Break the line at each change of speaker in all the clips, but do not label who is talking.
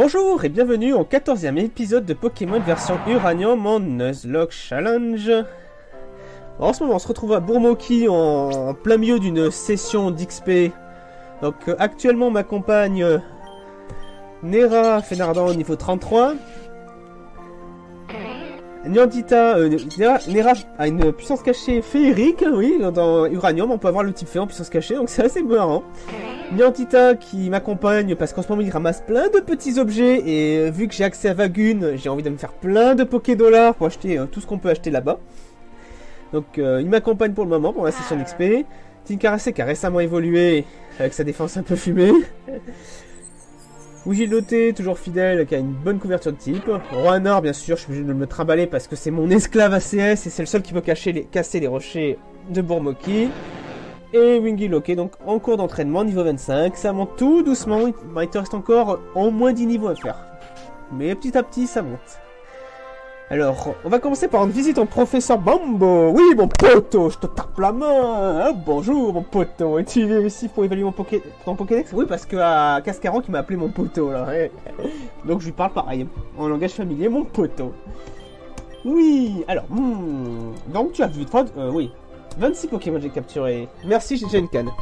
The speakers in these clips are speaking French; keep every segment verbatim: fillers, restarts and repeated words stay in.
Bonjour et bienvenue au quatorzième épisode de Pokémon version Uranium en Nuzlocke Challenge. En ce moment on se retrouve à Bourmoki en, en plein milieu d'une session d'X P. Donc euh, actuellement on m'accompagne euh, Nera Fénardan au niveau trente-trois. Niandita, euh, Nera, Nera a une puissance cachée féerique, oui, dans Uranium on peut avoir le type fée en puissance cachée, donc c'est assez marrant. Niandita qui m'accompagne parce qu'en ce moment il ramasse plein de petits objets et euh, vu que j'ai accès à Vagun, j'ai envie de me faire plein de Poké Dollars pour acheter euh, tout ce qu'on peut acheter là-bas. Donc euh, il m'accompagne pour le moment pour la session d'X P. Tinkarase qui a récemment évolué avec sa défense un peu fumée. Ougiloté, toujours fidèle, qui a une bonne couverture de type. Roanor, bien sûr, je suis obligé de me trimballer parce que c'est mon esclave A C S et c'est le seul qui peut cacher les, casser les rochers de Bourmoki. Et Wingiloké, donc en cours d'entraînement, niveau vingt-cinq. Ça monte tout doucement, il, bah, il te reste encore au moins dix niveaux à faire. Mais petit à petit, ça monte. Alors, on va commencer par une visite au professeur Bambo. Oui, mon poteau, je te tape la main. Hein, bonjour, mon poteau. Es-tu venu ici pour évaluer mon poké... ton Pokédex? Oui, parce que à Cascaron qui m'a appelé mon poteau, là. Donc, je lui parle pareil, en langage familier, mon poteau. Oui, alors, hmm, donc tu as vu, euh, oui, vingt-six Pokémon j'ai capturé. Merci, j'ai une canne.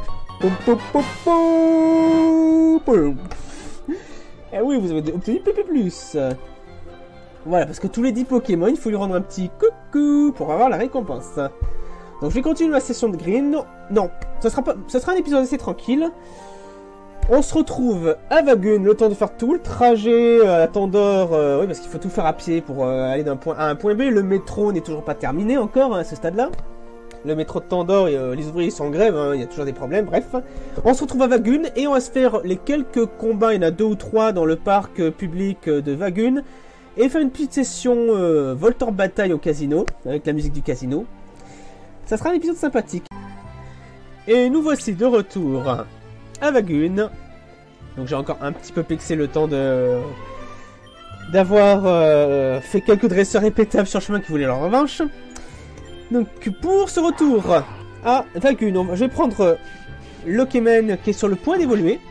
Eh oui, vous avez obtenu P P plus. Voilà, parce que tous les dix Pokémon, il faut lui rendre un petit coucou pour avoir la récompense. Donc je vais continuer ma session de Green. Non, non, ça sera pas, ça sera un épisode assez tranquille. On se retrouve à Vagun, le temps de faire tout le trajet à Tandor. Euh, oui, parce qu'il faut tout faire à pied pour euh, aller d'un point A à un point B. Le métro n'est toujours pas terminé encore hein, à ce stade-là. Le métro de Tandor, et, euh, les ouvriers sont en grève, hein, il y a toujours des problèmes, bref. On se retrouve à Vagun et on va se faire les quelques combats, il y en a deux ou trois dans le parc euh, public euh, de Vagun. Et faire une petite session euh, Voltorb bataille au casino, avec la musique du casino. Ça sera un épisode sympathique. Et nous voici de retour à Vagun. Donc j'ai encore un petit peu pixé le temps de d'avoir euh, fait quelques dresseurs répétables sur le chemin qui voulaient leur revanche. Donc pour ce retour à Vagun, on va, je vais prendre Lokemen qui est sur le point d'évoluer.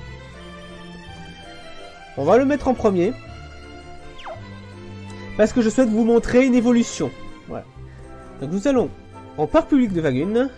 On va le mettre en premier. Parce que je souhaite vous montrer une évolution. Voilà. Donc nous allons en parc public de Vagun.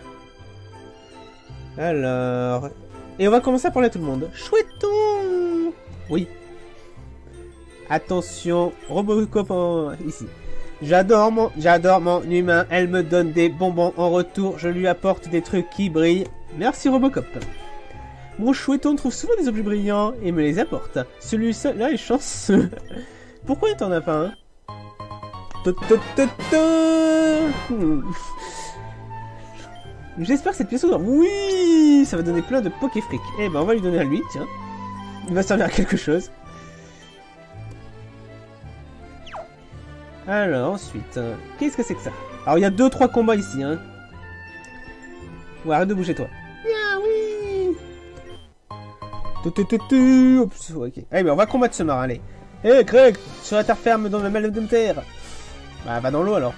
Alors... Et on va commencer à parler à tout le monde. Chouetton. Oui. Attention, Robocop en... ici. J'adore mon... J'adore mon humain. Elle me donne des bonbons en retour. Je lui apporte des trucs qui brillent. Merci Robocop. Mon Chouetton trouve souvent des objets brillants et me les apporte. Celui-là est chanceux. Pourquoi il t'en a pas un? J'espère que cette pièce ouvre. Oui, ça va donner plein de Pokéfric. Eh ben, on va lui donner à lui, tiens. Il va servir à quelque chose. Alors, ensuite, euh, qu'est-ce que c'est que ça? Alors, il y a deux trois combats ici, hein. Ouais, arrête de bouger, toi. Yeah, oui. Oups, ok. Eh ben, on va combattre ce marin, allez. Hé, hey, Craig, sur la terre ferme dans le mal de terre. Bah, va dans l'eau alors.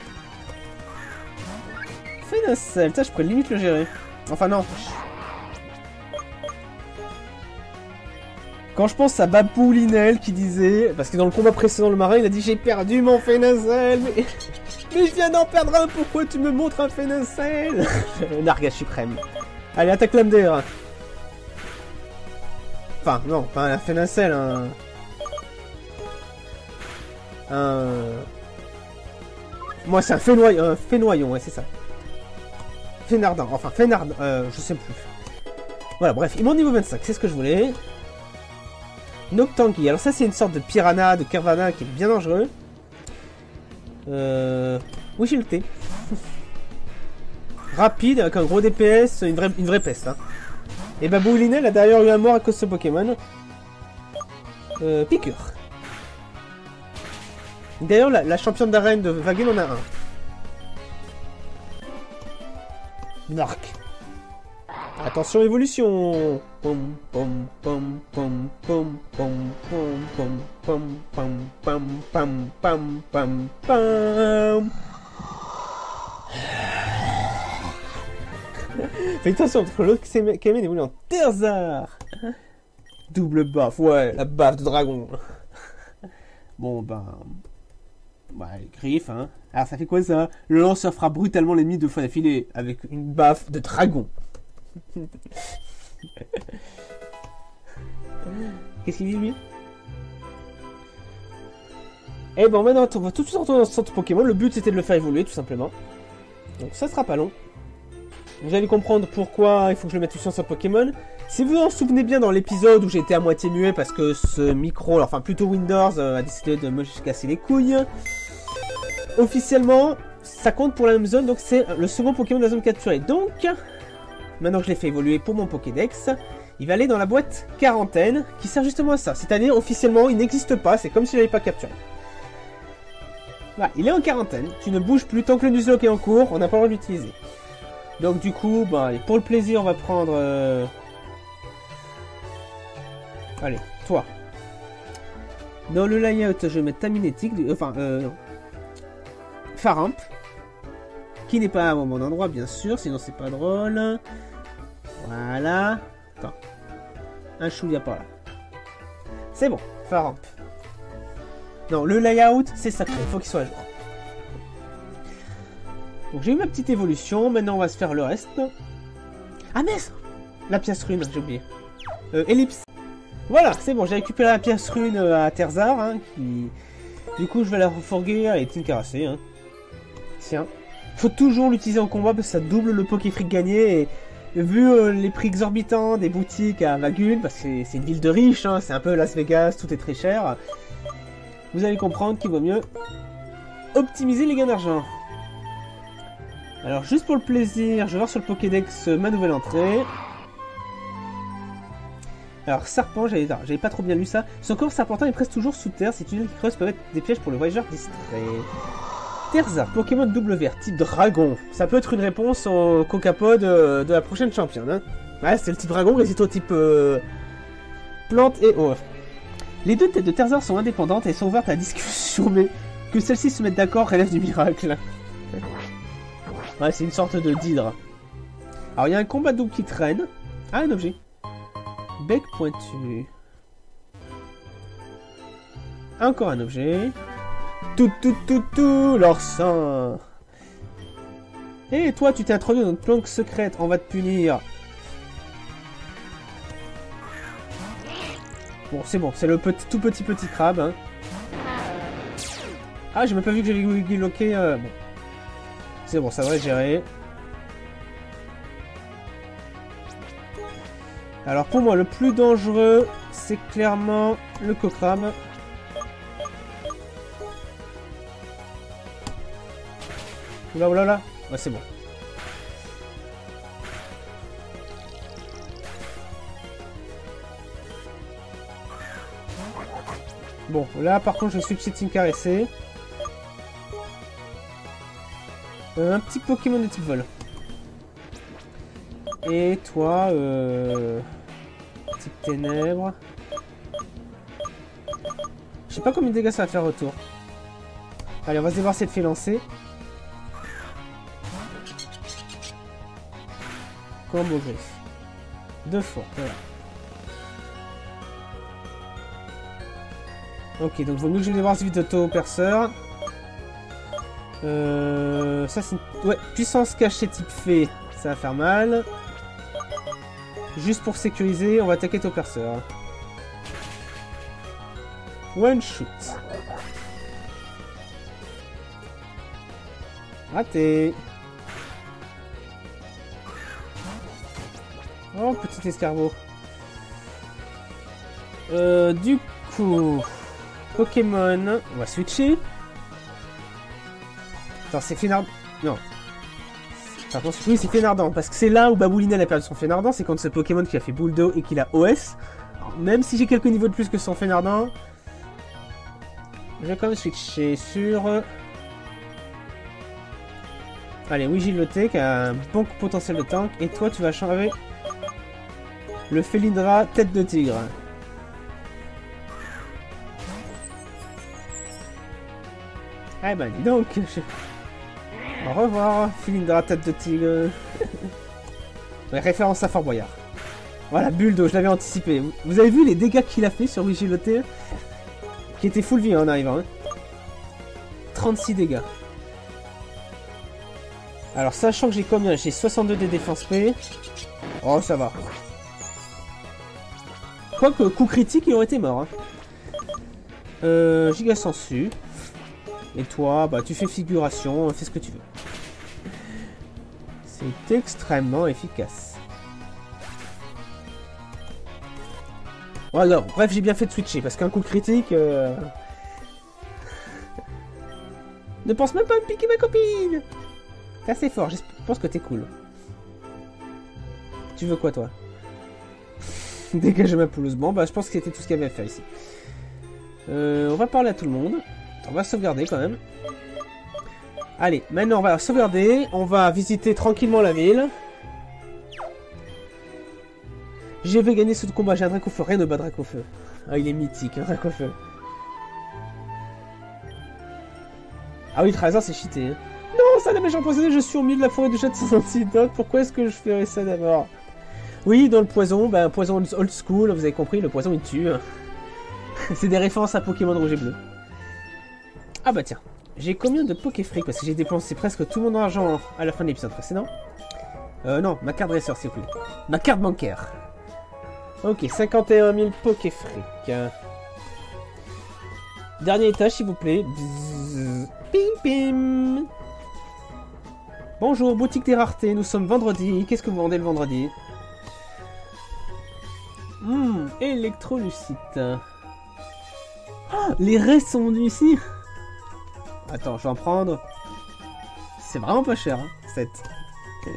Fénacelle, ça je pourrais limite le gérer. Enfin, non. Quand je pense à Baboulinel qui disait, parce que dans le combat précédent, le marin il a dit j'ai perdu mon Fénacelle, mais... mais je viens d'en perdre un, pourquoi tu me montres un Fénacelle? Nargage suprême. Allez, attaque l'âme d'air. Enfin, non, pas un Fénacelle, un. Un. Moi, c'est un fénoyon, un fénoyon, ouais, c'est ça. Fénardin, enfin, Fénardin, euh, je sais plus. Voilà, bref, il monte niveau vingt-cinq, c'est ce que je voulais. Noctangi, alors ça, c'est une sorte de piranha, de Kervana qui est bien dangereux. Euh... Oui, j'ai le thé. Rapide, avec un gros D P S, une vraie, une vraie peste, hein. Et Baboulinel a d'ailleurs eu un mort à cause de ce Pokémon. Euh, piqûre. D'ailleurs, la, la championne d'arène de Vagun en a un. Narc. Attention, évolution. Pom pom pom pom pom pom pom pom pom pom pom pom pom pom. Fais attention entre l'autre qui est évolue en Terzar. Double baffe, ouais, la baffe de dragon. Bon, ben... Bah, griffe, hein. Alors, ça fait quoi, ça? Le lanceur fera brutalement l'ennemi deux fois d'affilée, avec une baffe de dragon. Qu'est-ce qu'il dit, lui? Et bon, maintenant, on va tout de suite retourner dans ce centre Pokémon. Le but, c'était de le faire évoluer, tout simplement. Donc, ça sera pas long. Vous allez comprendre pourquoi il faut que je le mette tout de suite sur Pokémon. Si vous vous en souvenez bien dans l'épisode où j'ai été à moitié muet parce que ce micro, enfin plutôt Windows, euh, a décidé de me casser les couilles. Officiellement, ça compte pour la même zone, donc c'est le second Pokémon de la zone capturée. Donc, maintenant que je l'ai fait évoluer pour mon Pokédex, il va aller dans la boîte quarantaine, qui sert justement à ça. C'est-à-dire, officiellement, il n'existe pas, c'est comme s'il n'avait pas capturé. Voilà, il est en quarantaine, tu ne bouges plus tant que le Nuzlocke est en cours, on n'a pas le droit de l'utiliser. Donc du coup, bah, pour le plaisir, on va prendre... Euh... Allez, toi. Dans le layout, je vais mettre Taminétique, enfin, euh... Faramp, qui n'est pas à mon endroit, bien sûr, sinon c'est pas drôle. Voilà. Attends. Un chouïa par là. C'est bon, Faramp. Non, le layout, c'est sacré, il faut qu'il soit à jour. Donc j'ai eu ma petite évolution, maintenant on va se faire le reste. Ah mais la pièce rune, j'ai oublié. Euh, ellipse. Voilà, c'est bon, j'ai récupéré la pièce rune à Terzar, hein, qui... Du coup je vais la refourguer, elle est incaracée, hein. Tiens. Faut toujours l'utiliser en combat parce que ça double le Pokéfric gagné et... Vu euh, les prix exorbitants des boutiques à Magune, parce que c'est une ville de riches, hein, c'est un peu Las Vegas, tout est très cher. Vous allez comprendre qu'il vaut mieux optimiser les gains d'argent. Alors, juste pour le plaisir, je vais voir sur le Pokédex ma nouvelle entrée. Alors, Serpent, j'avais pas trop bien lu ça. Son corps serpentin est presque toujours sous terre. Ces tunnels qui creusent peuvent être des pièges pour le voyageur distrait. Terzar, Pokémon double vert, type dragon. Ça peut être une réponse au Cocapod de, de la prochaine championne. Hein. Ouais, c'est le type dragon, résiste au type euh, plante et eau. Les deux têtes de Terzar sont indépendantes et sont ouvertes à la discussion, mais que celles-ci se mettent d'accord relève du miracle. Ouais, c'est une sorte de d'hydre. Alors, il y a un combat double qui traîne. Ah, un objet. Bec pointu. Encore un objet. Tout, tout, tout, tout, leur sang. Et toi, tu t'es introduit dans une planque secrète. On va te punir. Bon, c'est bon. C'est le petit, tout petit petit crabe. Hein. Ah, j'ai même pas vu que j'avais bloqué. Euh, bon. C'est bon, ça devrait gérer. Alors pour moi, le plus dangereux, c'est clairement le cocrabe. Oula, oula, oula. Ouais, c'est bon. Bon, là par contre, je suis petit caressé. Euh, un petit Pokémon de type vol. Et toi, euh... type ténèbres. Je sais pas combien de dégâts ça va faire autour. Allez, on va se devoir essayer de faire lancer. Combo griffe. Deux fois, voilà. Ok, donc vaut mieux que je vais voir vite auto-perceur. Euh... Ça c'est une... Ouais, puissance cachée type fée. Ça va faire mal. Juste pour sécuriser, on va attaquer ton perceur. One shoot. Raté. Oh, petit escargot. Euh, du coup... Pokémon... On va switcher. Attends, c'est Fénard... Non. Attends, oui, c'est Fénardant, parce que c'est là où Baboulinel a perdu son Fénardant, c'est contre ce Pokémon qui a fait boule d'eau et qui a O S. Alors, même si j'ai quelques niveaux de plus que son Fénardant, je vais quand même switcher sur... Allez, Wigiloté qui a un bon potentiel de tank, et toi tu vas changer le Félindra tête de tigre. Ah bah dis donc, je... Au revoir, Félindra tête de tigre. Ouais, référence à Fort Boyard. Voilà, bulle d'eau, je l'avais anticipé. Vous avez vu les dégâts qu'il a fait sur Wigiloté? qui était full vie hein, en arrivant. Hein. trente-six dégâts. Alors, sachant que j'ai combien? J'ai soixante-deux de défense P. Oh, ça va. Quoique, coup critique, il aurait été mort. Hein. Euh, giga sensu. Et toi, bah, tu fais figuration, fais ce que tu veux. C'est extrêmement efficace. Voilà, bref, j'ai bien fait de switcher, parce qu'un coup critique... Euh... Ne pense même pas à me piquer ma copine. T'es assez fort, je pense que t'es cool. Tu veux quoi, toi? Dégage ma pelouse. Bon, bah, je pense que c'était tout ce qu'il y avait à faire ici. Euh, on va parler à tout le monde. On va sauvegarder, quand même. Allez, maintenant, on va sauvegarder. On va visiter tranquillement la ville. Je vais gagner ce combat. J'ai un drac au feu. Rien ne bat drac au feu. Ah, il est mythique, un drac au feu. Ah oui, Trésor, c'est cheaté. Hein. Non, ça n'a jamais empoisonné. Je suis au milieu de la forêt de jets sans antidote. Pourquoi est-ce que je ferais ça d'abord? Oui, dans le poison, ben, poison old school, vous avez compris, le poison il tue. C'est des références à Pokémon rouge et bleu. Ah bah tiens, j'ai combien de Pokéfric? Parce que j'ai dépensé presque tout mon argent à la fin de l'épisode précédent. Euh, non, ma carte dresseur, s'il vous plaît. Ma carte bancaire. Ok, cinquante et un mille Pokéfric. Dernier étage, s'il vous plaît. Bzzz. Pim pim. Bonjour, boutique des raretés, nous sommes vendredi. Qu'est-ce que vous vendez le vendredi? Hum, électrolucite. Oh, les restes sont venus ici. Attends, je vais en prendre. C'est vraiment pas cher, hein, sept. Okay.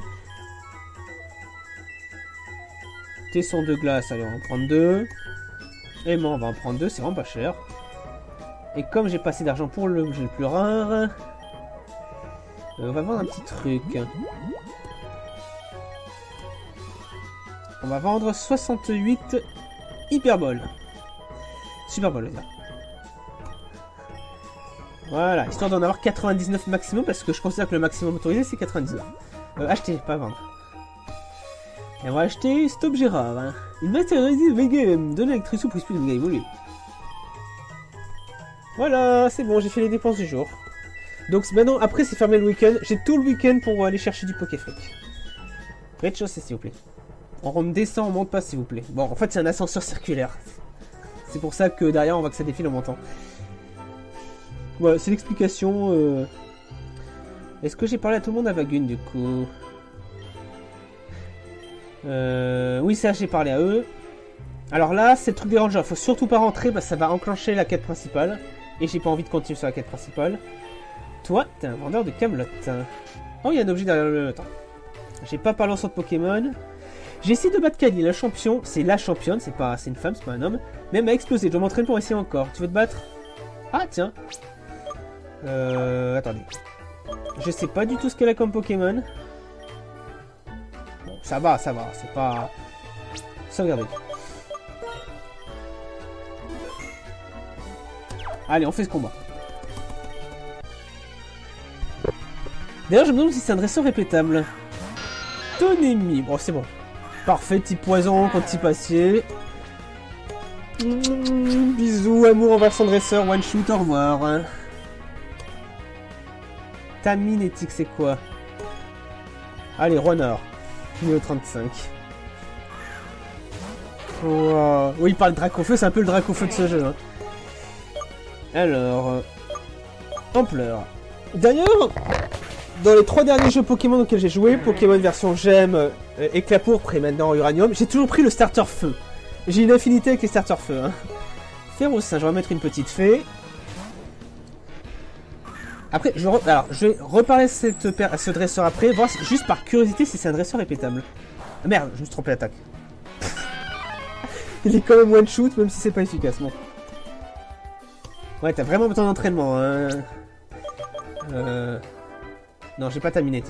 Tesson de glace, allez, on va en prendre deux. Aimant, on va en prendre deux, c'est vraiment pas cher. Et comme j'ai pas assez d'argent pour l'objet le plus rare, euh, on va vendre un petit truc. On va vendre soixante-huit hyperboles. Superboles, là. Voilà, histoire d'en avoir quatre-vingt-dix-neuf maximum, parce que je considère que le maximum autorisé, c'est quatre-vingt-dix-neuf. Euh, acheter, pas vendre. Et on va acheter cet objet rare. Hein. Une matérialisée de game. Donne l'électricité pour plus de dégâts évolués. Voilà, c'est bon, j'ai fait les dépenses du jour. Donc maintenant, après, c'est fermé le week-end. J'ai tout le week-end pour aller chercher du Pokéfric. Rez-de-chaussée, s'il vous plaît. On descend, on monte pas, s'il vous plaît. Bon, en fait, c'est un ascenseur circulaire. C'est pour ça que derrière, on voit que ça défile en montant. Voilà, c'est l'explication. Euh... Est-ce que j'ai parlé à tout le monde à Vagune, du coup? euh... Oui, ça, j'ai parlé à eux. Alors là, c'est le truc des rangers. Faut surtout pas rentrer, parce que ça va enclencher la quête principale. Et j'ai pas envie de continuer sur la quête principale. Toi, t'es un vendeur de Camelot. Oh, il y a un objet derrière le... Attends. J'ai pas parlé en sorte de Pokémon. J'ai essayé de battre Kali, la champion. C'est la championne, c'est pas, c'est une femme, c'est pas un homme. Mais elle m'a explosé, je dois m'entraîner pour essayer encore. Tu veux te battre? Ah, tiens. Euh... Attendez. Je sais pas du tout ce qu'elle a comme Pokémon. Bon, ça va, ça va, c'est pas... Sauvegarder. Allez, on fait ce combat. D'ailleurs, je me demande si c'est un dresseur répétable. Tonemi. Bon, c'est bon. Parfait, type poison contre type acier. Mmh, bisous, amour envers son dresseur, one shoot, au revoir. Taminétique, c'est quoi? Allez, Ronor. Niveau trente-cinq. Wow. Oui, il parle de Dracofeu, c'est un peu le Dracofeu de ce jeu. Hein. Alors, euh, ampleur. D'ailleurs, dans les trois derniers jeux Pokémon auxquels j'ai joué, Pokémon version Gemme, euh, Éclat pourpre et maintenant Uranium, j'ai toujours pris le starter feu. J'ai une affinité avec les starters feu. Hein. Férocin, je vais mettre une petite fée. Après, je, re... Alors, je vais reparler cette per... à ce dresseur après, voir si... juste par curiosité si c'est un dresseur répétable. Ah, merde, je me suis trompé d'attaque. Il est quand même one shoot, même si c'est pas efficace. Bon. Ouais, t'as vraiment besoin d'entraînement. Hein. Euh... Non, j'ai pas ta minétique.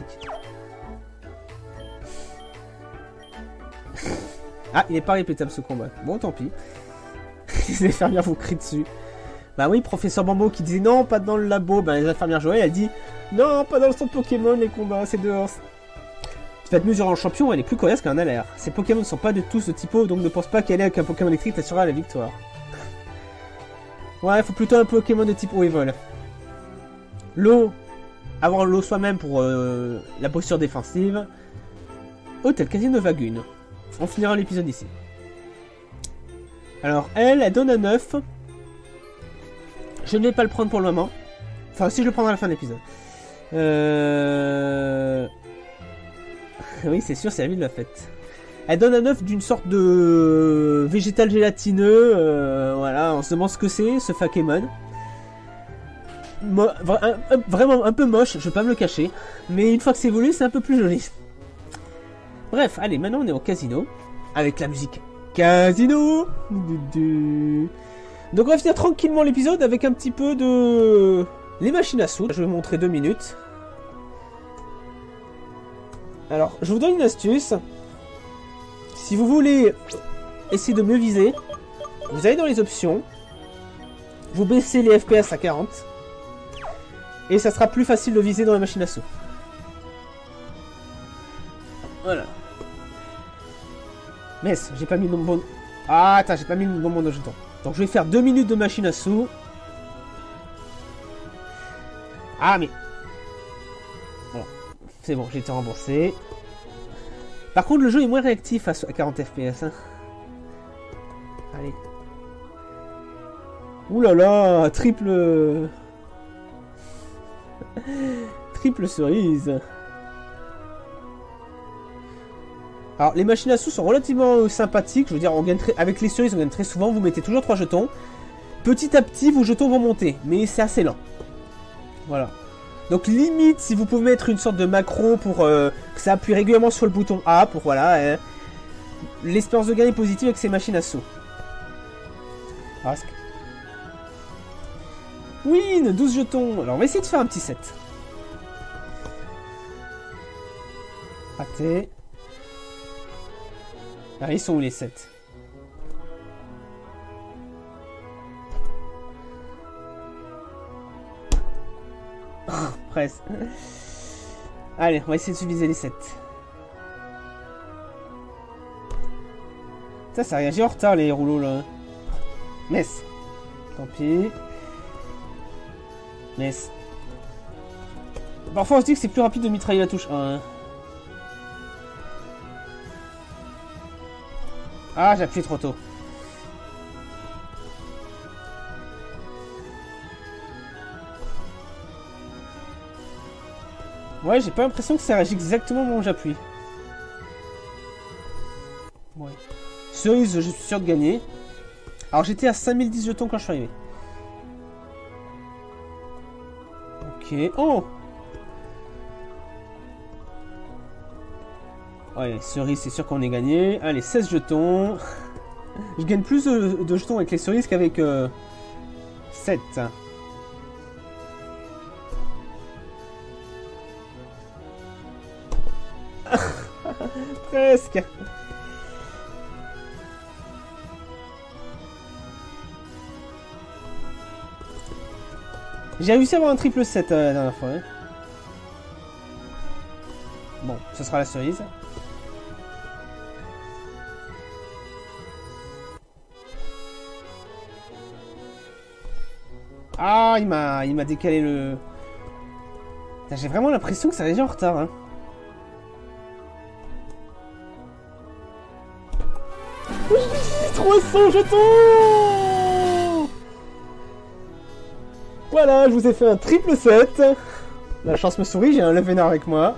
Ah, il est pas répétable ce combat. Bon, tant pis. Les infirmières vous crient dessus. Bah oui, professeur Bambo qui disait non, pas dans le labo. Bah les infirmières jouaient, elle dit non, pas dans le centre Pokémon, les combats, c'est dehors. Tu vas te mesurer en champion, elle est plus coriace qu'un alert. Ces Pokémon ne sont pas de tous de typo, donc ne pense pas qu'elle est avec un Pokémon électrique t'assurera la victoire. Ouais, il faut plutôt un Pokémon de type eau et vol. L'eau, avoir l'eau soi-même pour euh, la posture défensive. Hôtel Casino Vagune. On finira l'épisode ici. Alors, elle, elle donne un neuf. Je ne vais pas le prendre pour le moment. Enfin, si je le prendrai à la fin de l'épisode. Euh... Oui, c'est sûr, c'est la vie de la fête. Elle donne un œuf d'une sorte de végétal gélatineux. Euh, voilà, on se demande ce que c'est, ce Fakemon. Mo un, un, vraiment un peu moche, je vais pas me le cacher. Mais une fois que c'est évolué, c'est un peu plus joli. Bref, allez, maintenant on est au casino. Avec la musique Casino. Donc on va finir tranquillement l'épisode avec un petit peu de... Les machines à sous. Je vais vous montrer deux minutes. Alors, je vous donne une astuce. Si vous voulez essayer de mieux viser, vous allez dans les options, vous baissez les F P S à quarante, et ça sera plus facile de viser dans la machine à sous. Voilà. Mais j'ai pas mis le bon... Ah, attends, j'ai pas mis le bon de jeton. Donc je vais faire deux minutes de machine à sous. Ah, mais... Voilà. C'est bon, j'ai été remboursé. Par contre, le jeu est moins réactif à quarante F P S. Hein. Allez. Ouh là là, triple... triple cerise. Alors, les machines à sous sont relativement sympathiques. Je veux dire, on gagne très... avec les cerises, on gagne très souvent. Vous mettez toujours trois jetons. Petit à petit, vos jetons vont monter. Mais c'est assez lent. Voilà. Donc limite, si vous pouvez mettre une sorte de macro pour euh, que ça appuie régulièrement sur le bouton A, pour voilà, hein, l'espérance de gain est positive avec ces machines à sous. Rasque. Win, douze jetons. Alors on va essayer de faire un petit set. Raté. Ah, ils sont où les sets? Presque. Allez, on va essayer de se viser les sept. Ça, ça réagit en retard les rouleaux là. Mess. Tant pis. Mess. Parfois on se dit que c'est plus rapide de mitrailler la touche un. Ah, j'ai appuyé trop tôt. Ouais, j'ai pas l'impression que ça réagit exactement au moment où j'appuie. Ouais. Cerise, je suis sûr de gagner. Alors j'étais à cinq mille dix jetons quand je suis arrivé. Ok. Oh! Ouais, cerise, c'est sûr qu'on est gagné. Allez, seize jetons. Je gagne plus de, de jetons avec les cerises qu'avec euh, sept. Presque. J'ai réussi à avoir un triple sept euh, la dernière fois. Hein. Bon, ce sera la cerise. Ah, il m'a il m'a décalé le... J'ai vraiment l'impression que ça réagit en retard. Hein. trois cents jetons. Voilà, je vous ai fait un triple sept. La chance me sourit, j'ai un Levenard avec moi.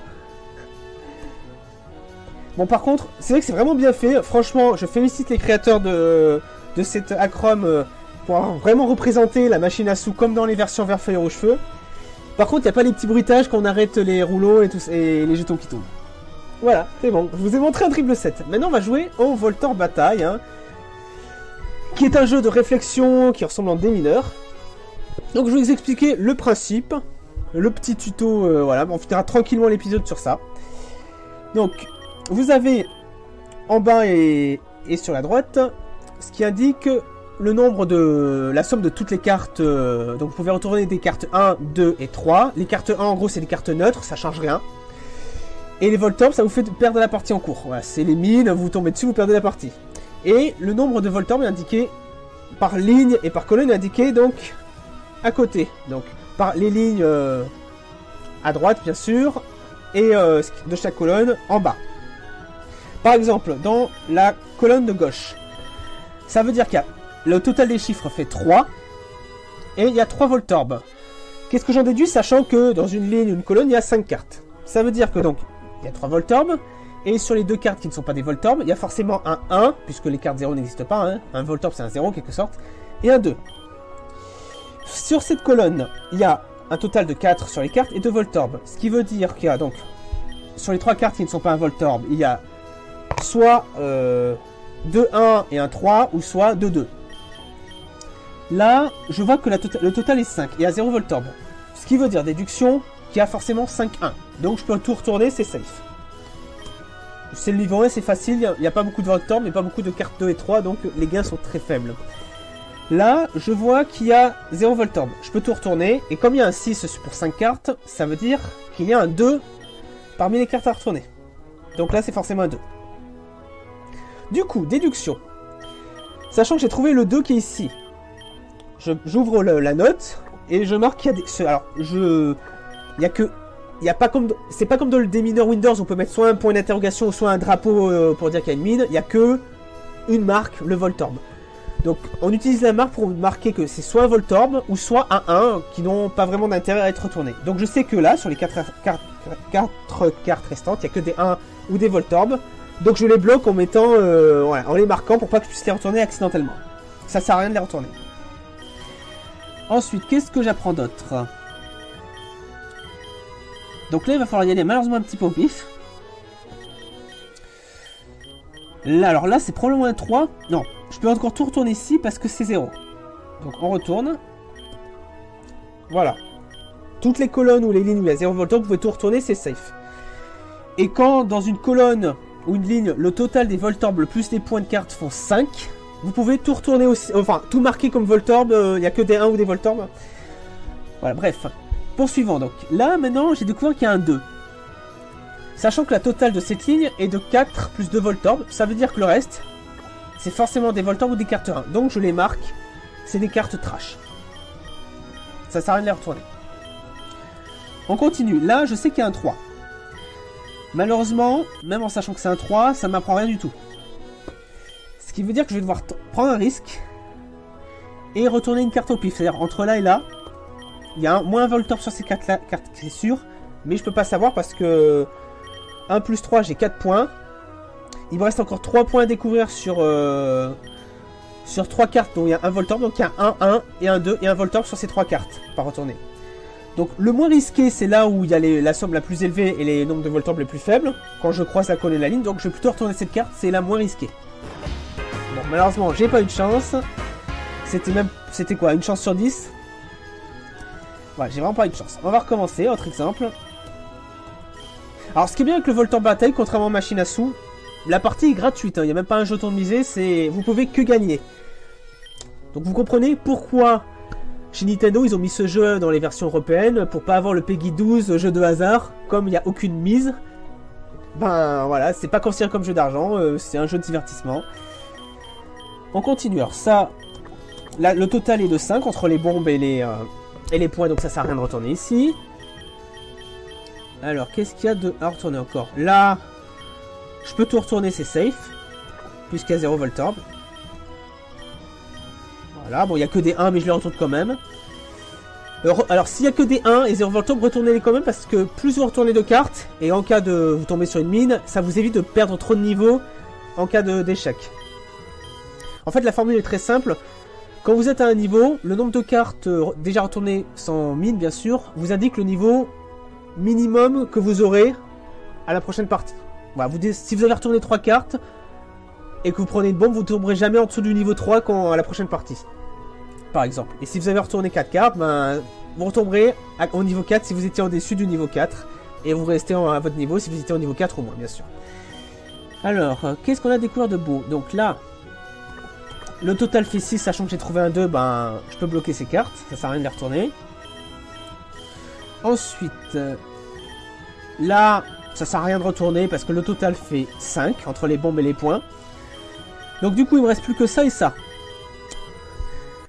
Bon, par contre, c'est vrai que c'est vraiment bien fait. Franchement, je félicite les créateurs de, de cette Acrom pour avoir vraiment représenté la machine à sous comme dans les versions vert feuille rouge feu. Par contre, il n'y a pas les petits bruitages quand on arrête les rouleaux et, tout, et les jetons qui tombent. Voilà, c'est bon. Je vous ai montré un triple sept. Maintenant, on va jouer au Voltor Bataille, hein, qui est un jeu de réflexion qui ressemble en démineur. Donc, je vais vous expliquer le principe, le petit tuto, euh, voilà. On finira tranquillement l'épisode sur ça. Donc, vous avez en bas et, et sur la droite ce qui indique le nombre de... la somme de toutes les cartes. Euh, donc, vous pouvez retourner des cartes un, deux et trois. Les cartes un, en gros, c'est des cartes neutres, ça change rien. Et les Voltorbs, ça vous fait perdre la partie en cours. Voilà, c'est les mines, vous tombez dessus, vous perdez la partie. Et le nombre de Voltorbs est indiqué par ligne et par colonne indiquée donc à côté. Donc par les lignes euh, à droite bien sûr et euh, de chaque colonne en bas. Par exemple dans la colonne de gauche, ça veut dire qu'il y a le total des chiffres fait trois et il y a trois Voltorbes. Qu'est-ce que j'en déduis sachant que dans une ligne ou une colonne il y a cinq cartes. Ça veut dire que donc il y a trois Voltorbes. Et sur les deux cartes qui ne sont pas des Voltorbes, il y a forcément un un, puisque les cartes zéro n'existent pas. Hein. Un Voltorbe, c'est un zéro en quelque sorte. Et un deux. Sur cette colonne, il y a un total de quatre sur les cartes et deux Voltorbes. Ce qui veut dire qu'il y a donc, sur les trois cartes qui ne sont pas un Voltorbe, il y a soit euh, deux un et un trois, ou soit deux deux. Là, je vois que la tota le total est cinq, et à zéro Voltorbe. Ce qui veut dire, déduction, qu'il y a forcément cinq un. Donc je peux tout retourner, c'est safe. C'est le niveau un, c'est facile, il n'y a pas beaucoup de Voltorbes, mais pas beaucoup de cartes deux et trois, donc les gains sont très faibles. Là, je vois qu'il y a zéro Voltorbe. Je peux tout retourner, et comme il y a un six pour cinq cartes, ça veut dire qu'il y a un deux parmi les cartes à retourner. Donc là, c'est forcément un deux. Du coup, déduction. Sachant que j'ai trouvé le deux qui est ici. J'ouvre la note, et je marque qu'il y a des... Alors, je... Il n'y a que... Il y a pas comme, c'est pas comme dans le démineur Windows, on peut mettre soit un point d'interrogation ou soit un drapeau euh, pour dire qu'il y a une mine. Il n'y a que une marque, le Voltorbe. Donc on utilise la marque pour marquer que c'est soit un Voltorbe ou soit un un qui n'ont pas vraiment d'intérêt à être retournés. Donc je sais que là, sur les quatre cartes restantes, il n'y a que des un ou des Voltorbes. Donc je les bloque en mettant, euh, voilà, en les marquant pour pas que je puisse les retourner accidentellement. Ça sert à rien de les retourner. Ensuite, qu'est-ce que j'apprends d'autre ? Donc là, il va falloir y aller malheureusement un petit peu au pif. Là, alors là, c'est probablement un trois. Non, je peux encore tout retourner ici parce que c'est zéro. Donc on retourne. Voilà. Toutes les colonnes ou les lignes où il y a zéro Voltorbe, vous pouvez tout retourner, c'est safe. Et quand dans une colonne ou une ligne, le total des Voltorbes plus les points de carte font cinq, vous pouvez tout retourner aussi. Enfin, tout marquer comme Voltorbe, il euh, n'y a que des un ou des Voltorbes. Voilà, bref. Poursuivant donc. Là, maintenant, j'ai découvert qu'il y a un deux. Sachant que la totale de cette ligne est de quatre plus deux Voltorbes, ça veut dire que le reste, c'est forcément des Voltorbes ou des cartes un. Donc je les marque, c'est des cartes trash. Ça sert à rien de les retourner. On continue. Là, je sais qu'il y a un trois. Malheureusement, même en sachant que c'est un trois, ça ne m'apprend rien du tout. Ce qui veut dire que je vais devoir prendre un risque et retourner une carte au pif. C'est-à-dire entre là et là, il y a un, moins un Voltorbe sur ces cartes-là, cartes, c'est sûr. Mais je peux pas savoir parce que un plus trois, j'ai quatre points. Il me reste encore trois points à découvrir sur, euh, sur trois cartes dont il y a un Voltorbe. Donc il y a un un et un deux et un Voltorbe sur ces trois cartes par retourner. Donc le moins risqué, c'est là où il y a les, la somme la plus élevée et les nombres de Voltorbes les plus faibles. Quand je croise la colonne et la ligne. Donc je vais plutôt retourner cette carte, c'est la moins risquée. Bon, malheureusement, j'ai pas eu de chance. C'était même... C'était quoi? Une chance sur dix? Ouais, j'ai vraiment pas eu de chance. On va recommencer, autre exemple. Alors, ce qui est bien avec le Voltorbe Bataille, contrairement à Machine à Sous, la partie est gratuite. Il hein, n'y a même pas un jeton de misée, c'est vous pouvez que gagner. Donc, vous comprenez pourquoi chez Nintendo, ils ont mis ce jeu dans les versions européennes pour pas avoir le Peggy douze jeu de hasard, comme il n'y a aucune mise. Ben voilà, c'est pas considéré comme jeu d'argent, euh, c'est un jeu de divertissement. On continue. Alors, ça, là, le total est de cinq entre les bombes et les. Euh, Et les points, donc ça sert à rien de retourner ici. Alors, qu'est-ce qu'il y a de à retourner encore? Là, je peux tout retourner, c'est safe. Puisqu'il y a zéro Voltorbe. Voilà, bon, il n'y a que des un, mais je les retourne quand même. Alors, alors s'il n'y a que des un et zéro Voltorbe, retournez-les quand même, parce que plus vous retournez de cartes, et en cas de vous tomber sur une mine, ça vous évite de perdre trop de niveau en cas d'échec. En fait, la formule est très simple. Quand vous êtes à un niveau, le nombre de cartes déjà retournées sans mine, bien sûr, vous indique le niveau minimum que vous aurez à la prochaine partie. Voilà, vous, si vous avez retourné trois cartes et que vous prenez une bombe, vous ne tomberez jamais en dessous du niveau trois quand, à la prochaine partie. Par exemple. Et si vous avez retourné quatre cartes, ben, vous retomberez à, au niveau quatre si vous étiez au-dessus du niveau quatre. Et vous restez en, à votre niveau si vous étiez au niveau quatre au moins, bien sûr. Alors, euh, qu'est-ce qu'on a découvert de beau? Donc là... Le total fait six, sachant que j'ai trouvé un deux, ben, je peux bloquer ces cartes, ça sert à rien de les retourner. Ensuite, euh, là, ça sert à rien de retourner parce que le total fait cinq entre les bombes et les points. Donc du coup, il me reste plus que ça et ça.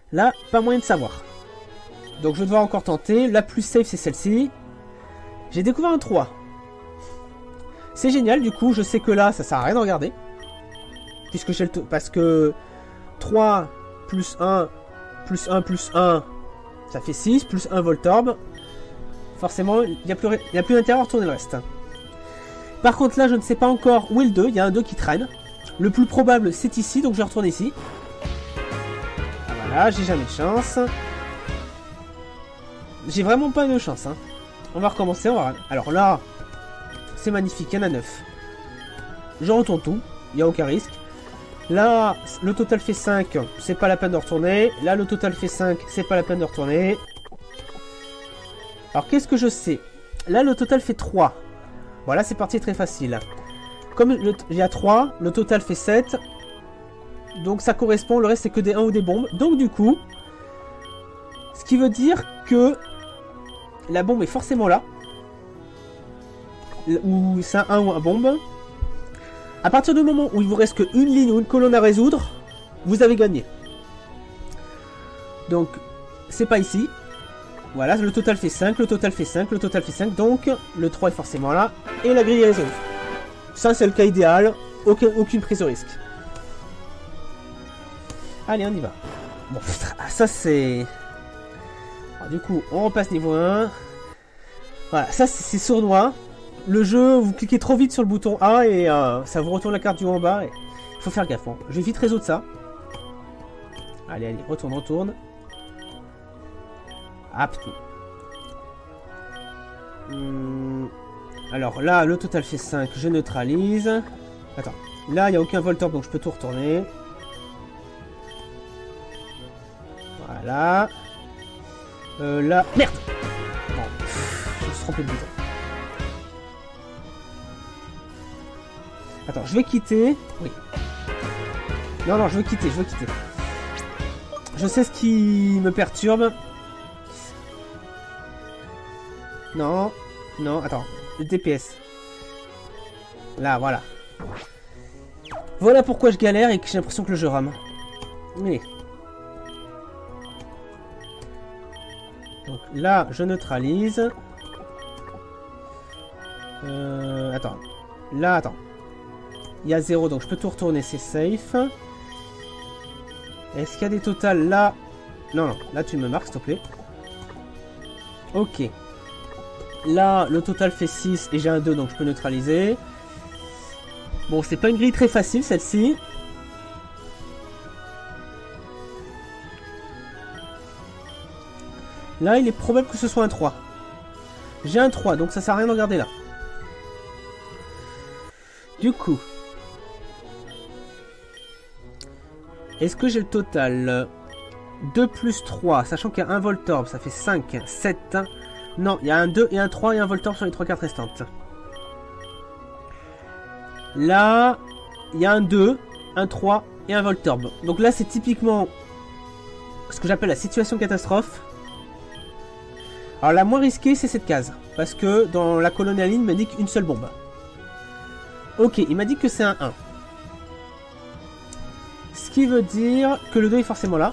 Là, pas moyen de savoir. Donc je vais devoir encore tenter. La plus safe, c'est celle-ci. J'ai découvert un trois. C'est génial, du coup, je sais que là, ça sert à rien de regarder. Puisque j'ai le... Parce que trois plus un plus un plus un, ça fait six, plus un Voltorb. Forcément, il n'y a plus, il y a plus d'intérêt à retourner le reste. Par contre, là, je ne sais pas encore où est le deux. Il y a un deux qui traîne. Le plus probable, c'est ici, donc je vais retourner ici. Ah, voilà, j'ai jamais de chance. J'ai vraiment pas de chance. Hein. On va recommencer. On va... Alors là, c'est magnifique, il y en a neuf. Je retourne tout, il n'y a aucun risque. Là, le total fait cinq, c'est pas la peine de retourner. Là, le total fait cinq, c'est pas la peine de retourner. Alors, qu'est-ce que je sais? Là, le total fait trois. Voilà, c'est parti, très facile. Comme il y a trois, le total fait sept. Donc, ça correspond, le reste, c'est que des un ou des bombes. Donc, du coup, ce qui veut dire que la bombe est forcément là. Ou c'est un un ou un bombe. À partir du moment où il vous reste qu'une ligne ou une colonne à résoudre, vous avez gagné. Donc, c'est pas ici. Voilà, le total fait cinq, le total fait cinq, le total fait cinq. Donc, le trois est forcément là. Et la grille est résolue. Ça, c'est le cas idéal. Aucun, aucune prise de risque. Allez, on y va. Bon, ça, c'est... Alors, du coup, on repasse niveau un. Voilà, ça, c'est sournois. Le jeu, vous cliquez trop vite sur le bouton A et euh, ça vous retourne la carte du haut en bas. Il faut faire gaffe. Hein. Je vais vite résoudre ça. Allez, allez, retourne, retourne. Hop. Hum, alors là, le total fait cinq. Je neutralise. Attends. Là, il n'y a aucun Voltorb, donc je peux tout retourner. Voilà. Euh, là... Merde. Bon, pff, je me suis trompé de bouton. Attends, je vais quitter. Oui. Non, non, je veux quitter, je veux quitter. Je sais ce qui me perturbe. Non, non, attends. Le D P S. Là, voilà. Voilà pourquoi je galère et que j'ai l'impression que le jeu rame. Oui. Donc là, je neutralise. Euh, attends. Là, attends. Il y a zéro, donc je peux tout retourner, c'est safe. Est-ce qu'il y a des totals là? Non, non, là tu me marques, s'il te plaît. Ok. Là, le total fait six et j'ai un deux, donc je peux neutraliser. Bon, c'est pas une grille très facile, celle-ci. Là, il est probable que ce soit un trois. J'ai un trois, donc ça sert à rien de regarder là. Du coup... Est-ce que j'ai le total? Deux plus trois, sachant qu'il y a un Voltorb, ça fait cinq, sept. Non, il y a un deux et un trois et un Voltorb sur les trois cartes restantes. Là, il y a un deux, un trois et un Voltorb. Donc là, c'est typiquement ce que j'appelle la situation catastrophe. Alors la moins risquée, c'est cette case. Parce que dans la colonne à ligne, il m'indique une seule bombe. Ok, il m'a dit que c'est un un. Ce qui veut dire que le deux est forcément là.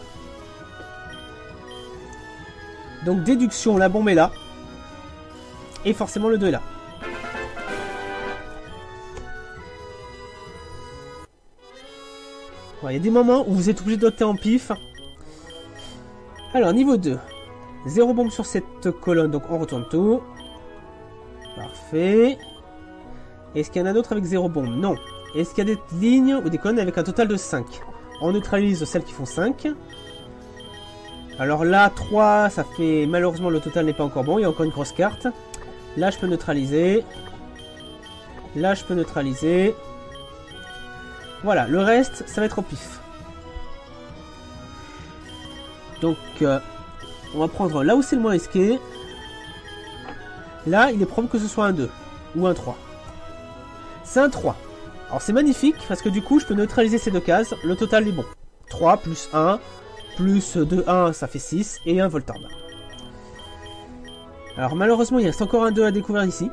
Donc déduction, la bombe est là. Et forcément le deux est là. Il y a des moments où vous êtes obligé de noter en pif. Alors niveau deux. Zéro bombe sur cette colonne, donc on retourne tout. Parfait. Est-ce qu'il y en a d'autres avec zéro bombe? Non. Est-ce qu'il y a des lignes ou des colonnes avec un total de cinq? On neutralise celles qui font cinq. Alors là, trois, ça fait... Malheureusement, le total n'est pas encore bon. Il y a encore une grosse carte. Là, je peux neutraliser. Là, je peux neutraliser. Voilà, le reste, ça va être au pif. Donc, euh, on va prendre là où c'est le moins risqué. Là, il est probable que ce soit un deux. Ou un trois. C'est un trois. Alors c'est magnifique parce que du coup je peux neutraliser ces deux cases, le total est bon. trois plus un, plus deux, un, ça fait six et un Voltorb. Alors malheureusement il reste encore un deux à découvrir ici.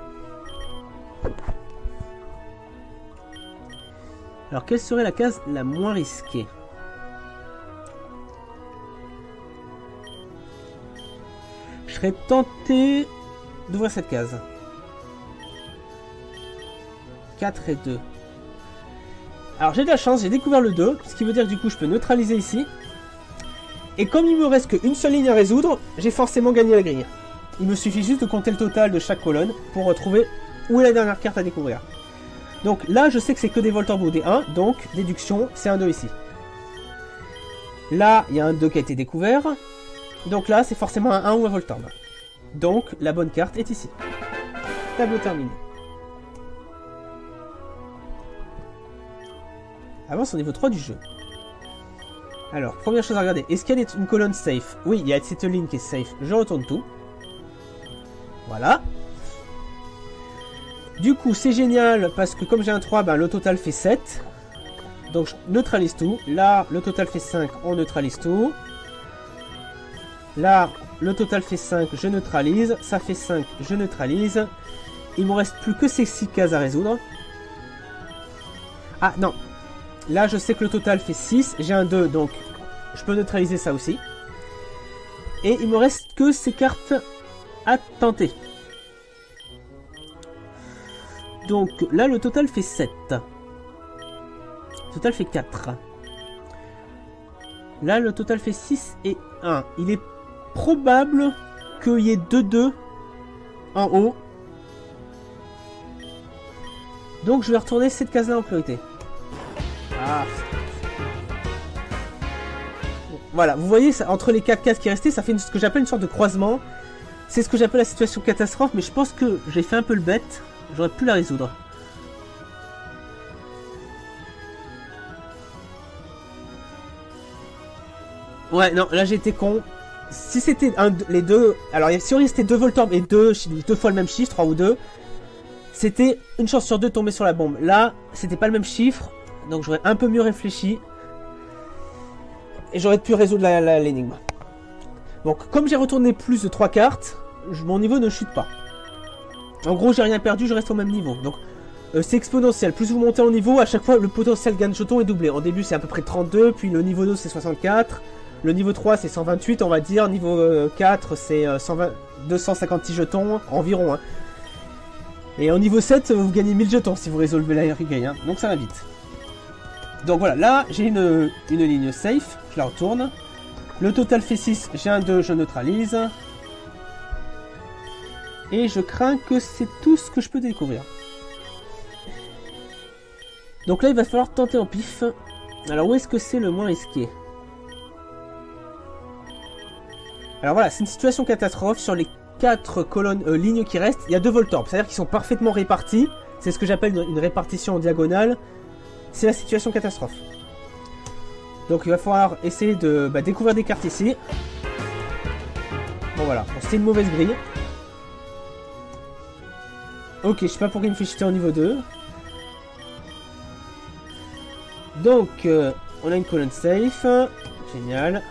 Alors quelle serait la case la moins risquée? serais tenté d'ouvrir cette case. quatre et deux. Alors j'ai de la chance, j'ai découvert le deux, ce qui veut dire que du coup je peux neutraliser ici. Et comme il me reste qu'une seule ligne à résoudre, j'ai forcément gagné la grille. Il me suffit juste de compter le total de chaque colonne pour retrouver où est la dernière carte à découvrir. Donc là je sais que c'est que des Voltorb ou des un, donc déduction, c'est un deux ici. Là il y a un deux qui a été découvert, donc là c'est forcément un un ou un Voltorb. Donc la bonne carte est ici. Tableau terminé. Avance au niveau trois du jeu. Alors, première chose à regarder, est-ce qu'il y a une colonne safe? Oui, il y a cette ligne qui est safe. Je retourne tout. Voilà. Du coup, c'est génial parce que comme j'ai un trois, ben, le total fait sept. Donc, je neutralise tout. Là, le total fait cinq, on neutralise tout. Là, le total fait cinq, je neutralise. Ça fait cinq, je neutralise. Il me reste plus que ces six cases à résoudre. Ah, non. Là, je sais que le total fait six. J'ai un deux, donc je peux neutraliser ça aussi. Et il me reste que ces cartes à tenter. Donc là, le total fait sept. Le total fait quatre. Là, le total fait six et un. Il est probable qu'il y ait deux deux en haut. Donc, je vais retourner cette case-là en priorité. Ah. Voilà, vous voyez, ça, entre les quatre cases qui restaient, ça fait une, ce que j'appelle une sorte de croisement. C'est ce que j'appelle la situation catastrophe, mais je pense que j'ai fait un peu le bête. J'aurais pu la résoudre. Ouais, non, là j'ai été con. Si c'était un, les deux... Alors, si on restait deux Voltorb et deux, deux fois le même chiffre, trois ou deux, c'était une chance sur deux de tomber sur la bombe. Là, c'était pas le même chiffre. Donc j'aurais un peu mieux réfléchi. Et j'aurais pu résoudre l'énigme. Donc comme j'ai retourné plus de trois cartes, je, mon niveau ne chute pas. En gros, j'ai rien perdu, je reste au même niveau. Donc euh, c'est exponentiel. Plus vous montez en niveau, à chaque fois le potentiel gain de jetons est doublé. En début c'est à peu près trente-deux, puis le niveau deux c'est soixante-quatre. Le niveau trois c'est cent vingt-huit on va dire. Niveau euh, quatre c'est euh, deux cent cinquante-six jetons environ. Hein. Et au niveau sept, vous gagnez mille jetons si vous résolvez la regain. Hein. Donc ça va vite. Donc voilà, là j'ai une, une ligne safe, je la retourne. Le total fait six, j'ai un deux, je neutralise. Et je crains que c'est tout ce que je peux découvrir. Donc là il va falloir tenter en pif. Alors où est-ce que c'est le moins risqué? Alors voilà, c'est une situation catastrophe. Sur les quatre colonnes, euh, lignes qui restent, il y a deux Voltorb, c'est-à-dire qu'ils sont parfaitement répartis. C'est ce que j'appelle une, une répartition en diagonale. C'est la situation catastrophe. Donc il va falloir essayer de bah, découvrir des cartes ici. Bon voilà, bon, c'était une mauvaise grille. Ok, je sais pas pourquoi il me fait shifter au niveau deux. Donc, euh, on a une colonne safe. Génial.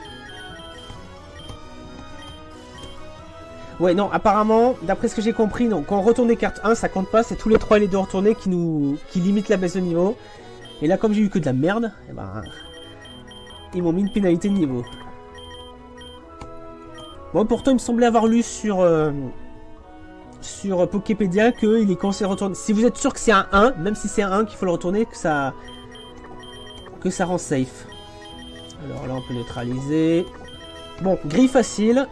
Ouais, non, apparemment, d'après ce que j'ai compris, non, quand on retourne des cartes un, ça compte pas, c'est tous les trois et les deux retournés qui nous qui limitent la baisse de niveau. Et là, comme j'ai eu que de la merde, eh ben, ils m'ont mis une pénalité de niveau. Bon, pourtant, il me semblait avoir lu sur, euh, sur Poképédia qu'il est conseillé de retourner. Si vous êtes sûr que c'est un un, même si c'est un un qu'il faut le retourner, que ça, que ça rend safe. Alors là, on peut neutraliser. Bon, grille facile.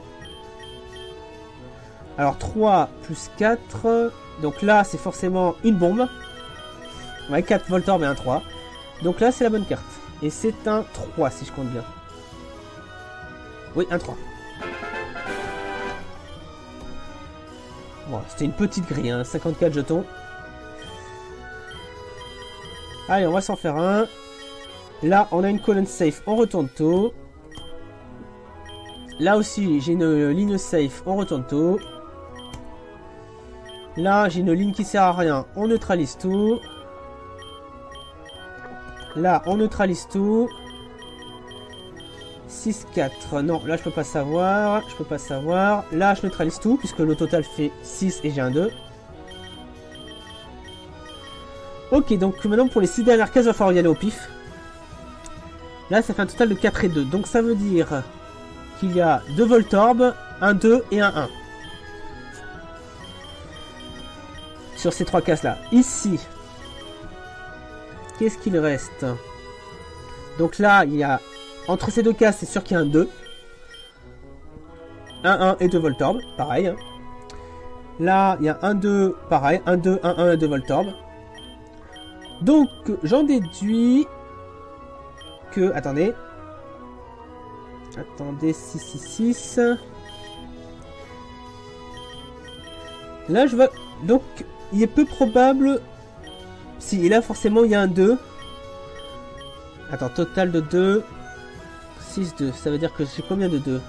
Alors trois plus quatre, donc là c'est forcément une bombe. Ouais, quatre Voltorb et un trois. Donc là c'est la bonne carte. Et c'est un trois si je compte bien. Oui, un trois. Bon, c'était une petite grille, hein, cinquante-quatre jetons. Allez, on va s'en faire un. Là on a une colonne safe, on retourne tout. Là aussi j'ai une ligne safe, on retourne tout. Là, j'ai une ligne qui sert à rien. On neutralise tout. Là, on neutralise tout. six, quatre. Non, là, je peux pas savoir. Je peux pas savoir. Là, je neutralise tout, puisque le total fait six et j'ai un deux. Ok, donc maintenant, pour les six dernières cases, il va falloir y aller au pif. Là, ça fait un total de quatre et deux. Donc, ça veut dire qu'il y a deux Voltorb un deux et un un. Sur ces trois cases-là. Ici, qu'est-ce qu'il reste? Donc là, il y a... Entre ces deux cases, c'est sûr qu'il y a un deux. un un et deux Voltorb, pareil. Hein. Là, il y a un deux, pareil. un deux, un un et deux Voltorb. Donc, j'en déduis que... Attendez. Attendez, six, six, six. Là, je vois... Donc, il est peu probable... Si, et là, forcément, il y a un deux. Attends, total de deux. six, deux. Ça veut dire que j'ai combien de deux?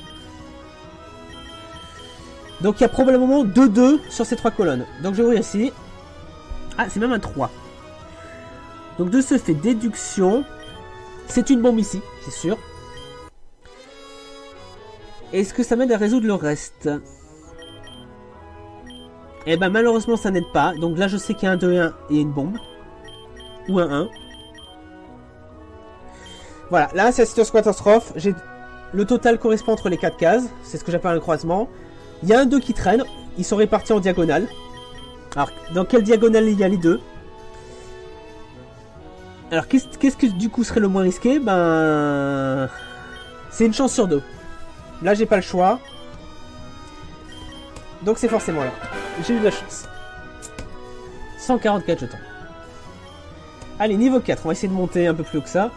Donc, il y a probablement deux deux sur ces trois colonnes. Donc, je vais ouvrir ici. Ah, c'est même un trois. Donc, de ce fait, déduction. C'est une bombe ici, c'est sûr. Est-ce que ça m'aide à résoudre le reste? Eh ben, malheureusement, ça n'aide pas. Donc là, je sais qu'il y a un deux et un et une bombe. Ou un un. Voilà, là, c'est la situation catastrophe. J'ai... Le total correspond entre les quatre cases. C'est ce que j'appelle un croisement. Il y a un deux qui traîne. Ils sont répartis en diagonale. Alors, dans quelle diagonale il y a les deux? Alors, qu'est-ce qu'est-ce que du coup serait le moins risqué? Ben... C'est une chance sur deux. Là, j'ai pas le choix. Donc, c'est forcément là. J'ai eu de la chance. cent quarante-quatre jetons. Allez, niveau quatre. On va essayer de monter un peu plus haut que ça.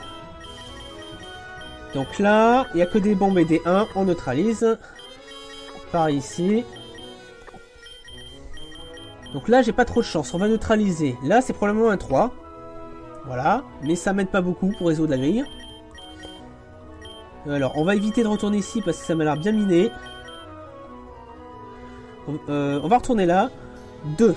Donc là, il n'y a que des bombes et des un. On neutralise. Par ici. Donc là, j'ai pas trop de chance. On va neutraliser. Là, c'est probablement un trois. Voilà. Mais ça m'aide pas beaucoup pour résoudre la grille. Alors, on va éviter de retourner ici parce que ça m'a l'air bien miné. Euh, on va retourner là. deux.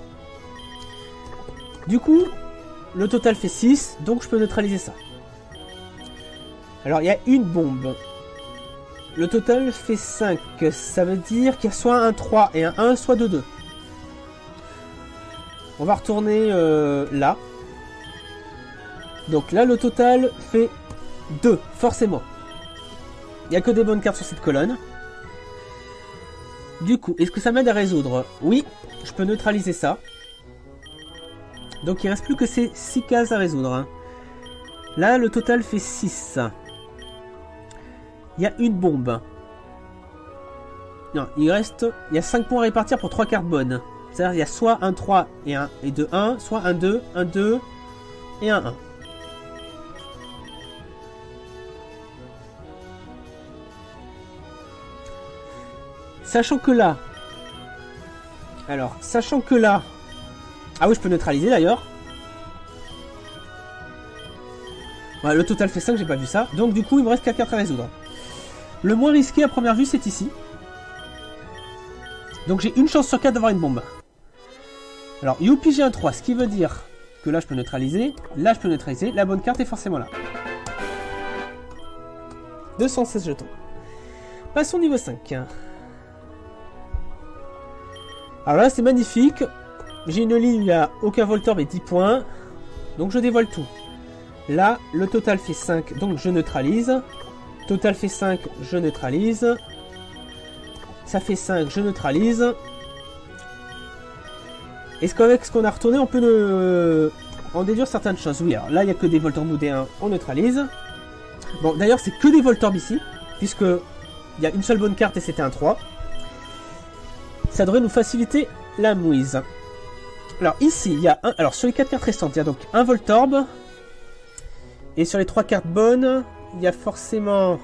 Du coup, le total fait six. Donc, je peux neutraliser ça. Alors, il y a une bombe. Le total fait cinq. Ça veut dire qu'il y a soit un trois et un un, soit deux deux. On va retourner euh, là. Donc là, le total fait deux, forcément. Il n'y a que des bonnes cartes sur cette colonne. Du coup, est-ce que ça m'aide à résoudre? Oui, je peux neutraliser ça. Donc il ne reste plus que ces six cases à résoudre. Hein. Là, le total fait six. Il y a une bombe. Non, il reste... Il y a cinq points à répartir pour trois cartes bonnes. C'est-à-dire il y a soit un trois et un et deux un, soit un deux, un deux et un un. Sachant que là... Alors, sachant que là... Ah oui, je peux neutraliser d'ailleurs. Voilà, le total fait cinq, j'ai pas vu ça. Donc du coup, il me reste quatre cartes à résoudre. Le moins risqué à première vue, c'est ici. Donc j'ai une chance sur quatre d'avoir une bombe. Alors, youpi, j'ai un trois, ce qui veut dire que là, je peux neutraliser. Là, je peux neutraliser. La bonne carte est forcément là. deux cent seize jetons. Passons au niveau cinq. Alors là, c'est magnifique. J'ai une ligne où il n'y a aucun Voltorb et dix points. Donc je dévoile tout. Là, le total fait cinq, donc je neutralise. Total fait cinq, je neutralise. Ça fait cinq, je neutralise. Est-ce qu'avec ce qu'on a retourné, on peut le... en déduire certaines choses? Oui, alors là, il n'y a que des Voltorb ou des un, on neutralise. Bon, d'ailleurs, c'est que des Voltorb ici, puisque il y a une seule bonne carte et c'était un trois. Ça devrait nous faciliter la mouise. Alors ici, il y a un... Alors sur les quatre cartes restantes, il y a donc un Voltorb. Et sur les trois cartes bonnes, il y a forcément...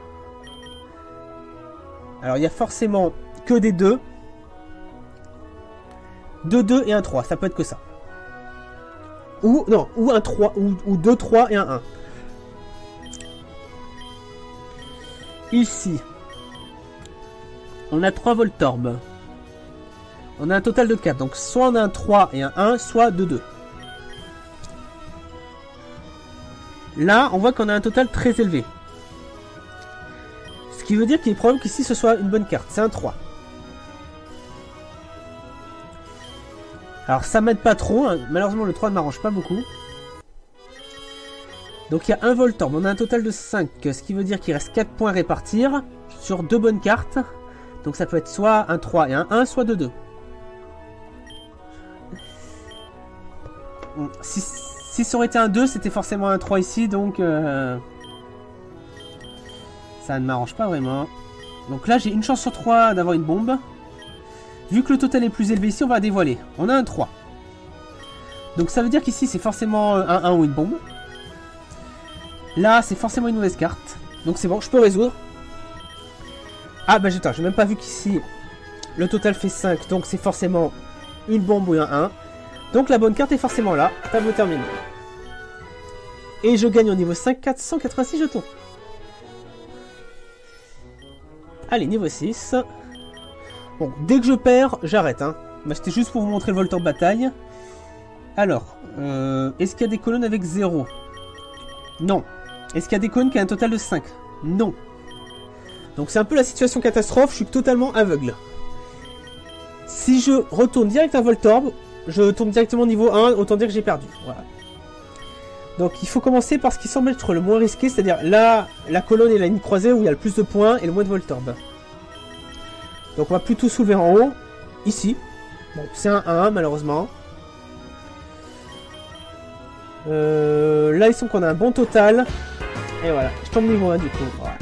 Alors il y a forcément que des deux. deux deux et un trois, ça peut être que ça. Ou, non, ou un trois, ou, ou deux trois et un un. Ici, on a trois Voltorb. On a un total de quatre, donc soit on a un trois et un un, soit deux deux. Là, on voit qu'on a un total très élevé. Ce qui veut dire qu'il est probable qu'ici ce soit une bonne carte, c'est un trois. Alors ça m'aide pas trop, hein. Malheureusement le trois ne m'arrange pas beaucoup. Donc il y a un Voltorb, on a un total de cinq, ce qui veut dire qu'il reste quatre points à répartir sur deux bonnes cartes. Donc ça peut être soit un trois et un un, soit deux deux. Si, si ça aurait été un deux, c'était forcément un trois ici, donc... Euh, ça ne m'arrange pas vraiment. Donc là, j'ai une chance sur trois d'avoir une bombe. Vu que le total est plus élevé ici, on va dévoiler. On a un trois. Donc ça veut dire qu'ici, c'est forcément un un ou une bombe. Là, c'est forcément une mauvaise carte. Donc c'est bon, je peux résoudre. Ah bah attends, j'ai même pas vu qu'ici, le total fait cinq. Donc c'est forcément une bombe ou un un. Donc la bonne carte est forcément là. Tableau terminé. Et je gagne au niveau cinq, quatre cent quatre-vingt-six jetons. Allez, niveau six. Bon, dès que je perds, j'arrête. Hein. Bah, c'était juste pour vous montrer le Voltorb bataille. Alors, euh, est-ce qu'il y a des colonnes avec zéro? Non. Est-ce qu'il y a des colonnes qui ont un total de cinq? Non. Donc c'est un peu la situation catastrophe, je suis totalement aveugle. Si je retourne direct à Voltorb, je tombe directement au niveau un, autant dire que j'ai perdu. Voilà. Donc il faut commencer par ce qui semble être le moins risqué, c'est-à-dire là, la colonne et la ligne croisée où il y a le plus de points et le moins de Voltorb. Donc on va plutôt soulever en haut, ici. Bon, c'est un un malheureusement. Euh, là, il semble qu'on a un bon total. Et voilà, je tombe niveau un du coup. Voilà.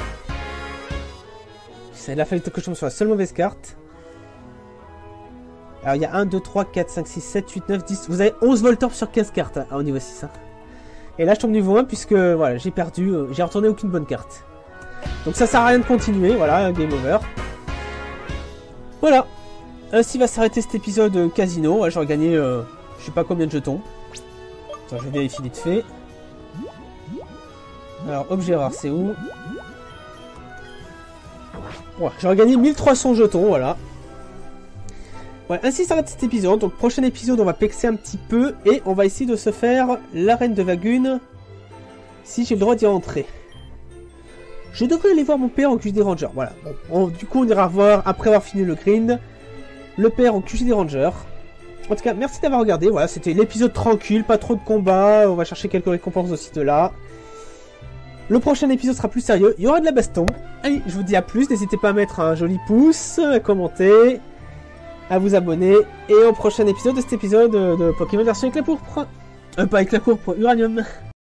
Il a fallu que je tombe sur la seule mauvaise carte. Alors il y a un, deux, trois, quatre, cinq, six, sept, huit, neuf, dix. Vous avez onze Voltorb sur quinze cartes hein, au niveau six. Hein. Et là je tombe niveau un puisque voilà, j'ai perdu, euh, j'ai retourné aucune bonne carte. Donc ça sert à rien de continuer, voilà, game over. Voilà. Ainsi va s'arrêter cet épisode euh, casino. Ouais, j'aurais gagné euh, je sais pas combien de jetons. Attends, je vais vérifier vite fait. Alors objet rare c'est où? Ouais, j'aurais gagné mille trois cents jetons, voilà. Ouais, ainsi s'arrête cet épisode. Donc, prochain épisode, on va pexer un petit peu et on va essayer de se faire l'arène de Vagun. Si j'ai le droit d'y rentrer. Je devrais aller voir mon père en Q G D Ranger. Voilà. Bon, on, du coup, on ira voir, après avoir fini le grind, le père en Q G D Ranger. En tout cas, merci d'avoir regardé. Voilà, c'était l'épisode tranquille, pas trop de combats. On va chercher quelques récompenses aussi de là. Le prochain épisode sera plus sérieux, il y aura de la baston. Allez, je vous dis à plus, n'hésitez pas à mettre un joli pouce, à commenter, à vous abonner. Et au prochain épisode de cet épisode de Pokémon version avec la pourpre. Euh, pas avec la pourpre, Uranium.